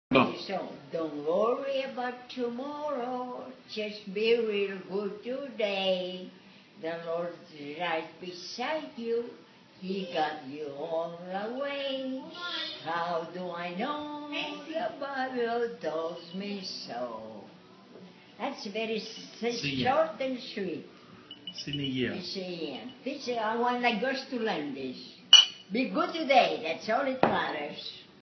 Bom, So don't worry about tomorrow. Just be real good today. The Lord is right beside you. He got you all the way. How do I know? The Bible tells me so. That's very short and sweet. Sinigel. This, I want the girls to learn this. Be good today. That's all it matters.